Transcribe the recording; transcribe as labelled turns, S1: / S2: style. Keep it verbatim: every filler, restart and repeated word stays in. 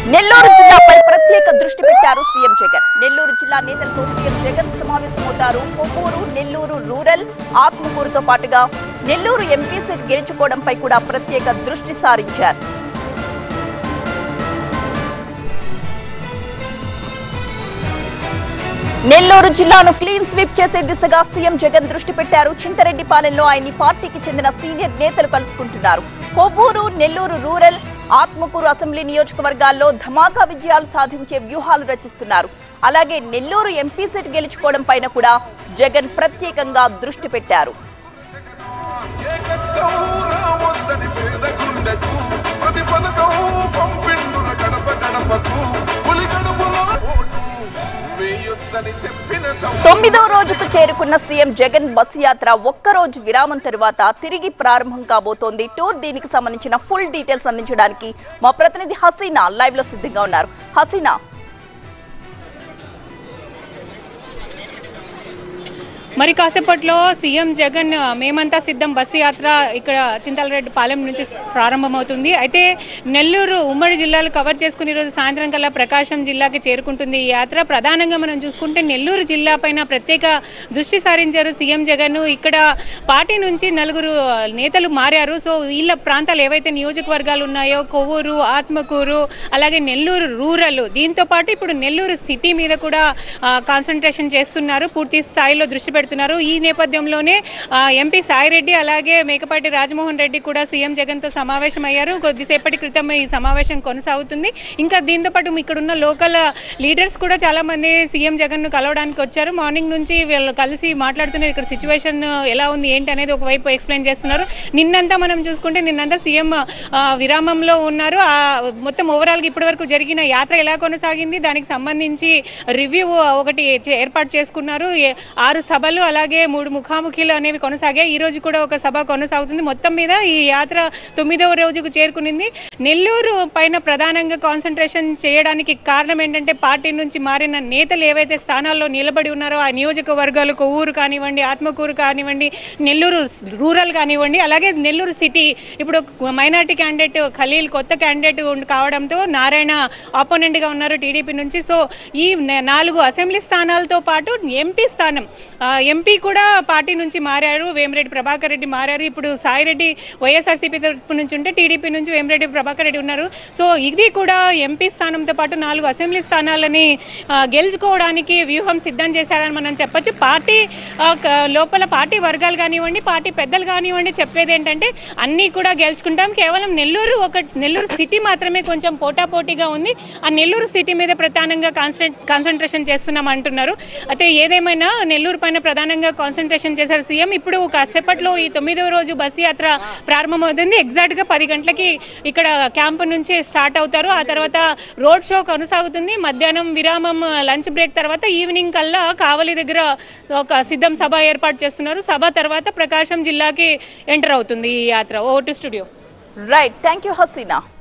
S1: నెల్లూరు జిల్లాపై ప్రత్యేక దృష్టి పెట్టారు సీఎం జగన్. నెల్లూరు జిల్లా నేతలతో సీఎం జగన్ సమావేశమవుతారు. కొవ్వూరు, నెల్లూరు రూరల్, ఆత్మకూరుతో పాటుగా నెల్లూరు ఎంపీ సీట్ గెలుచుకోవడంపై కూడా ప్రత్యేక దృష్టి సారించారు. నెల్లూరు జిల్లాను క్లీన్ స్వీప్ చేసే దిశగా సీఎం జగన్ దృష్టి పెట్టారు. చింతరెడ్డిపాలెంలో ఆయన పార్టీకి చెందిన సీనియర్ నేతలు కలుసుకుంటున్నారు. కొవ్వూరు, నెల్లూరు రూరల్, ఆత్మకూరు అసెంబ్లీ నియోజకవర్గాల్లో ధమాకా విజయాలు సాధించే వ్యూహాలు రచిస్తున్నారు. అలాగే నెల్లూరు ఎంపీ సీట్ గెలుచుకోవడం పైన కూడా జగన్ ప్రత్యేకంగా దృష్టి పెట్టారు. తొమ్మిదో రోజుకు చేరుకున్న సీఎం జగన్ బస్సు యాత్ర ఒక్కరోజు విరామం తరువాత తిరిగి ప్రారంభం కాబోతోంది. టూర్ దీనికి సంబంధించిన ఫుల్ డీటెయిల్స్ అందించడానికి మా ప్రతినిధి హసీనా లైవ్ లో సిద్ధంగా ఉన్నారు. హసీనా,
S2: మరి కాసేపట్లో సీఎం జగన్ మేమంతా సిద్ధం బస్సు యాత్ర ఇక్కడ చింతలరెడ్డిపాలెం నుంచి ప్రారంభమవుతుంది. అయితే నెల్లూరు ఉమ్మడి జిల్లాలు కవర్ చేసుకుని ఈరోజు సాయంత్రం కల్లా ప్రకాశం జిల్లాకి చేరుకుంటుంది ఈ యాత్ర. ప్రధానంగా మనం చూసుకుంటే నెల్లూరు జిల్లా పైన ప్రత్యేక దృష్టి సారించారు సీఎం జగన్. ఇక్కడ పార్టీ నుంచి నలుగురు నేతలు మారారు. సో వీళ్ళ ప్రాంతాలు ఏవైతే నియోజకవర్గాలు ఉన్నాయో కొవ్వూరు, ఆత్మకూరు, అలాగే నెల్లూరు రూరల్, దీంతో పాటు ఇప్పుడు నెల్లూరు సిటీ మీద కూడా కాన్సన్ట్రేషన్ చేస్తున్నారు. పూర్తి స్థాయిలో దృష్టి పెడుతున్నారు. ఈ నేపథ్యంలోనే ఎంపీ సాయిరెడ్డి అలాగే మేకపాటి రాజమోహన్ రెడ్డి కూడా సీఎం జగన్ తో సమావేశం అయ్యారు. కొద్దిసేపటి క్రితం ఈ సమావేశం కొనసాగుతుంది. ఇంకా దీంతో పాటు ఇక్కడున్న లోకల్ లీడర్స్ కూడా చాలా మంది సీఎం జగన్ ను కలవడానికి వచ్చారు. మార్నింగ్ నుంచి వీళ్ళు కలిసి మాట్లాడుతున్నారు. ఇక్కడ సిచ్యువేషన్ ఎలా ఉంది ఏంటి అనేది ఒకవైపు ఎక్స్ప్లెయిన్ చేస్తున్నారు. నిన్నంతా మనం చూసుకుంటే నిన్నంతా సీఎం విరామంలో ఉన్నారు. మొత్తం ఓవరాల్ గా ఇప్పటి వరకు జరిగిన యాత్ర ఎలా కొనసాగింది దానికి సంబంధించి రివ్యూ ఒకటి ఏర్పాటు చేసుకున్నారు. ఆరు సభలు అలాగే మూడు ముఖాముఖీలు అనేవి కొనసాగాయి. ఈ రోజు కూడా ఒక సభ కొనసాగుతుంది. మొత్తం మీద ఈ యాత్ర తొమ్మిదవ రోజుకు చేరుకునింది. నెల్లూరు పైన ప్రధానంగా కాన్సన్ట్రేషన్ చేయడానికి కారణం ఏంటంటే పార్టీ నుంచి మారిన నేతలు ఏవైతే స్థానాల్లో నిలబడి ఉన్నారో ఆ నియోజకవర్గాలు కొవ్వూరు కానివ్వండి, ఆత్మకూరు కానివ్వండి, నెల్లూరు రూరల్ కానివ్వండి, అలాగే నెల్లూరు సిటీ ఇప్పుడు మైనార్టీ క్యాండిడేట్ ఖలీల్ కొత్త క్యాండిడేట్ కావడంతో నారాయణ ఆపోనెంట్గా ఉన్నారు టీడీపీ నుంచి. సో ఈ నాలుగు అసెంబ్లీ స్థానాలతో పాటు ఎంపీ స్థానం ఎంపీ కూడా పార్టీ నుంచి మారారు. వేమిరెడ్డి ప్రభాకర్ రెడ్డి మారారు. ఇప్పుడు సాయిరెడ్డి వైఎస్ఆర్సీపీ తరపు నుంచి ఉంటే టీడీపీ నుంచి వేమిరెడ్డి ప్రభాకర్ రెడ్డి ఉన్నారు. సో ఇది కూడా ఎంపీ స్థానంతో పాటు నాలుగు అసెంబ్లీ స్థానాలని గెలుచుకోవడానికి వ్యూహం సిద్ధం చేశారని మనం చెప్పొచ్చు. పార్టీ లోపల పార్టీ వర్గాలు కానివ్వండి, పార్టీ పెద్దలు కానివ్వండి చెప్పేది ఏంటంటే అన్నీ కూడా గెలుచుకుంటాం, కేవలం నెల్లూరు ఒక నెల్లూరు సిటీ మాత్రమే కొంచెం పోటాపోటీగా ఉంది, ఆ నెల్లూరు సిటీ మీద ప్రధానంగా కాన్సన్ట్రే కాన్సన్ట్రేషన్ చేస్తున్నాం అంటున్నారు. అయితే ఏదేమైనా నెల్లూరు పైన ప్రధానంగా కాన్సన్ట్రేషన్ చేశారు సీఎం. ఇప్పుడు కాసేపట్లో ఈ తొమ్మిదవ రోజు బస్సు యాత్ర ప్రారంభమవుతుంది. ఎగ్జాక్ట్గా పది గంటలకి ఇక్కడ క్యాంపు నుంచి స్టార్ట్ అవుతారు. ఆ తర్వాత రోడ్ షో కొనసాగుతుంది. మధ్యాహ్నం విరామం లంచ్ బ్రేక్ తర్వాత ఈవినింగ్ కల్లా కావలి దగ్గర ఒక సిద్ధం సభ ఏర్పాటు చేస్తున్నారు. సభ తర్వాత ప్రకాశం జిల్లాకి ఎంటర్ అవుతుంది ఈ యాత్ర. ఓ to studio.
S1: Right, thank you Hasina.